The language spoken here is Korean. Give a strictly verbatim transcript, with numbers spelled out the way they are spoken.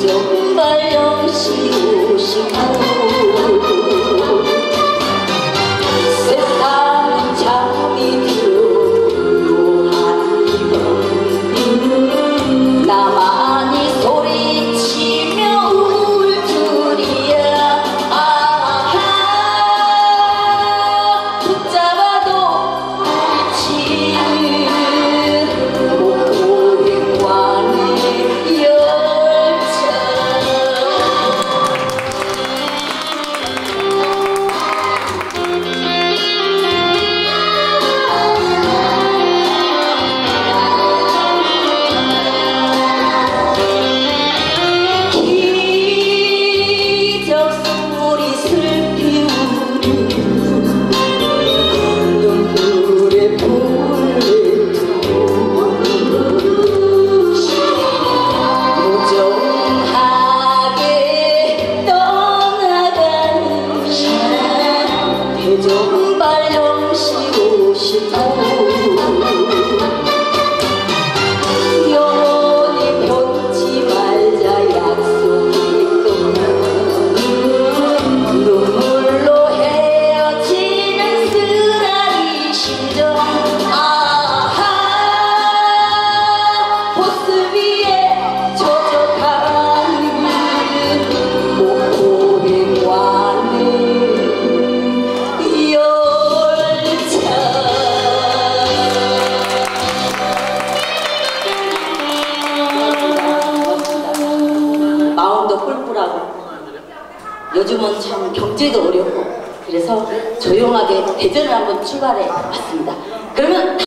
대정발 영시로 싶고 세상은 잠이 들어 한이번 나만이 소리치며 울 줄이야. 아하 붙잡아도 울지 목포행관의 열차. 기적 소리 슬피 우는 눈물의 불레토 무정하게 떠나가는 대정발 영시로 싶고 영원히 변치 말자 약속했던 눈물로 헤어지는 쓰라리 심정. 아하 보스 위에 젖어가는 목포행관의 열차. 마음도 뿔뿔하고 요즘은 참 경제도 어렵고 그래서 조용하게 대전을 한번 출발해 봤습니다. 그러면